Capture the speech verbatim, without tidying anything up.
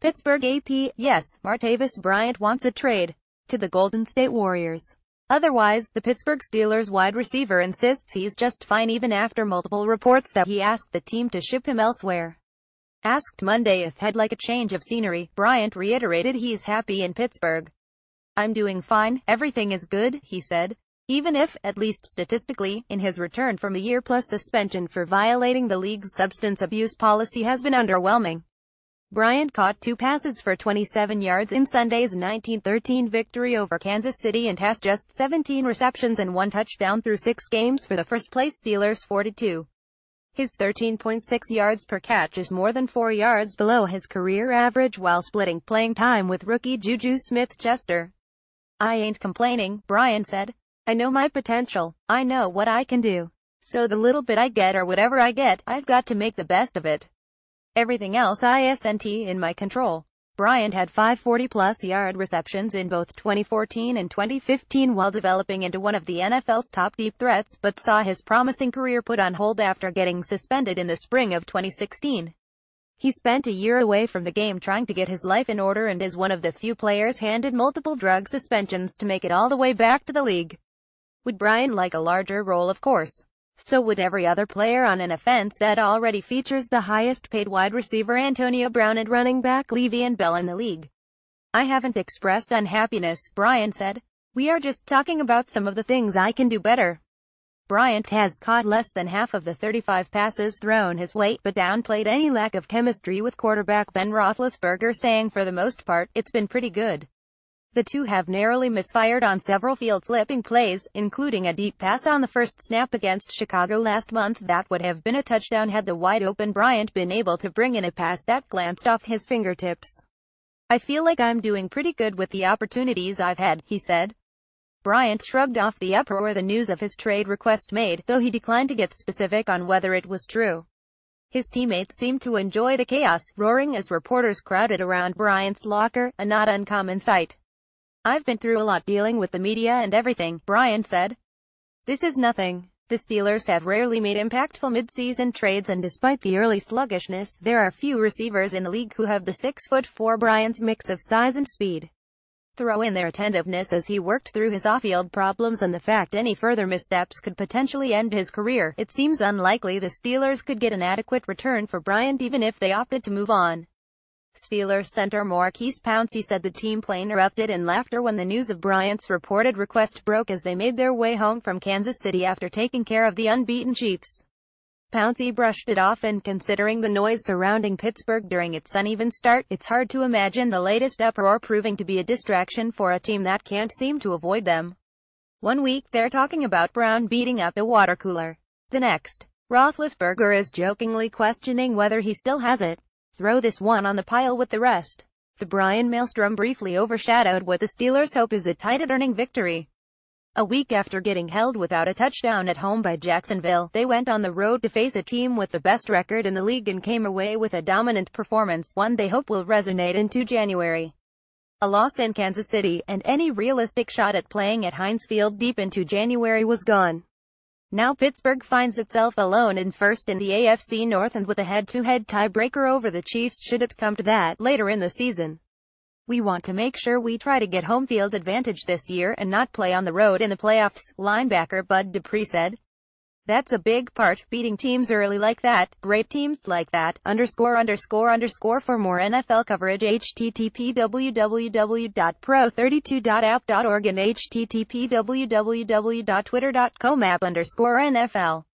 Pittsburgh A P, yes, Martavis Bryant wants a trade to the Golden State Warriors. Otherwise, the Pittsburgh Steelers wide receiver insists he's just fine even after multiple reports that he asked the team to ship him elsewhere. Asked Monday if he'd like a change of scenery, Bryant reiterated he's happy in Pittsburgh. "I'm doing fine, everything is good," he said. Even if, at least statistically, in his return from a year-plus suspension for violating the league's substance abuse policy has been underwhelming. Bryant caught two passes for twenty-seven yards in Sunday's nineteen thirteen victory over Kansas City and has just seventeen receptions and one touchdown through six games for the first-place Steelers forty-two. His thirteen point six yards per catch is more than four yards below his career average while splitting playing time with rookie Juju Smith-Schuster. "I ain't complaining," Bryant said. "I know my potential. I know what I can do. So the little bit I get or whatever I get, I've got to make the best of it. Everything else isn't in my control." Bryant had five forty-plus yard receptions in both twenty fourteen and twenty fifteen while developing into one of the N F L's top deep threats, but saw his promising career put on hold after getting suspended in the spring of twenty sixteen. He spent a year away from the game trying to get his life in order and is one of the few players handed multiple drug suspensions to make it all the way back to the league. Would Bryant like a larger role? Of course. So would every other player on an offense that already features the highest-paid wide receiver Antonio Brown and running back Le'Veon Bell in the league. "I haven't expressed unhappiness," Bryant said. "We are just talking about some of the things I can do better." Bryant has caught less than half of the thirty-five passes thrown his way, but downplayed any lack of chemistry with quarterback Ben Roethlisberger, saying for the most part, it's been pretty good. The two have narrowly misfired on several field-flipping plays, including a deep pass on the first snap against Chicago last month that would have been a touchdown had the wide-open Bryant been able to bring in a pass that glanced off his fingertips. "I feel like I'm doing pretty good with the opportunities I've had," he said. Bryant shrugged off the uproar the news of his trade request made, though he declined to get specific on whether it was true. His teammates seemed to enjoy the chaos, roaring as reporters crowded around Bryant's locker, a not uncommon sight. "I've been through a lot dealing with the media and everything," Bryant said. "This is nothing." The Steelers have rarely made impactful mid-season trades, and despite the early sluggishness, there are few receivers in the league who have the six foot four Bryant's mix of size and speed. Throw in their attentiveness as he worked through his off-field problems and the fact any further missteps could potentially end his career, it seems unlikely the Steelers could get an adequate return for Bryant even if they opted to move on. Steelers center Maurkice Pouncey said the team plane erupted in laughter when the news of Bryant's reported request broke as they made their way home from Kansas City after taking care of the unbeaten Chiefs. Pouncey brushed it off, and considering the noise surrounding Pittsburgh during its uneven start, it's hard to imagine the latest uproar proving to be a distraction for a team that can't seem to avoid them. One week they're talking about Brown beating up a water cooler. The next, Roethlisberger is jokingly questioning whether he still has it. Throw this one on the pile with the rest. The Bryant maelstrom briefly overshadowed what the Steelers hope is a title-earning victory. A week after getting held without a touchdown at home by Jacksonville, they went on the road to face a team with the best record in the league and came away with a dominant performance, one they hope will resonate into January. A loss in Kansas City, and any realistic shot at playing at Heinz Field deep into January was gone. Now Pittsburgh finds itself alone in first in the A F C North and with a head-to-head tiebreaker over the Chiefs should it come to that later in the season. "We want to make sure we try to get home field advantage this year and not play on the road in the playoffs," linebacker Bud Dupree said. "That's a big part, beating teams early like that, great teams like that, underscore underscore underscore For more N F L coverage h t t p w w w dot pro thirty-two dot app dot org and h t t p w w w dot twitter dot com app underscore N F L.